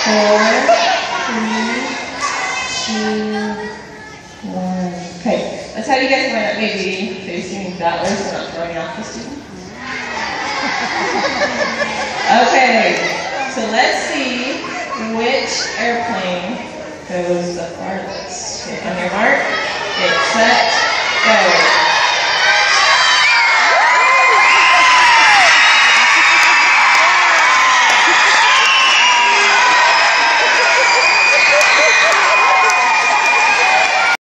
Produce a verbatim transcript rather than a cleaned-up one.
four, three, two, one. Okay, let's have you guys line up maybe facing that way so we're not throwing off the student. Okay, so let's see which airplane goes the farthest. Okay, on your mark, get set, go.